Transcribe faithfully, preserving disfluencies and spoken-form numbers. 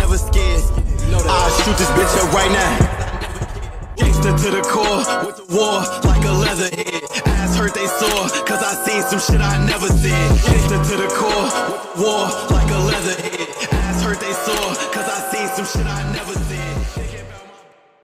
never scared. I'll shoot this bitch up right now. Gangsta to the core, with the war like a leather head. Ass hurt they sore, cause I seen some shit I never said. Gangsta to the core, with the war like a leather head. Ass hurt they sore, cause I seen some shit I never said.